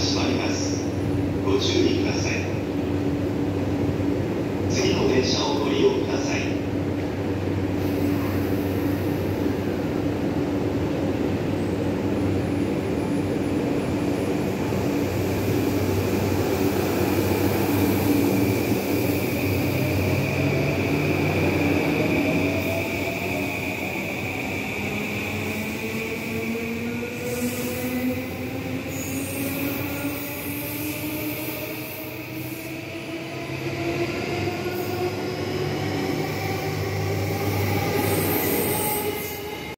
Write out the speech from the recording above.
閉まります。ご注意ください。次の電車をご利用ください。